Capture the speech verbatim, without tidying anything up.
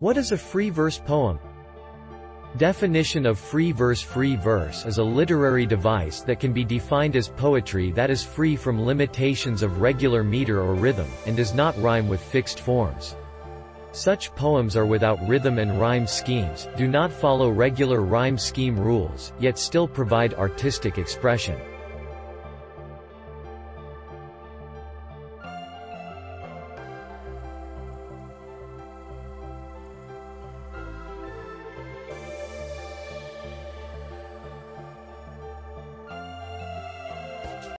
What is a free verse poem? Definition of free verse. Free verse is a literary device that can be defined as poetry that is free from limitations of regular meter or rhythm, and does not rhyme with fixed forms. Such poems are without rhythm and rhyme schemes, do not follow regular rhyme scheme rules, yet still provide artistic expression.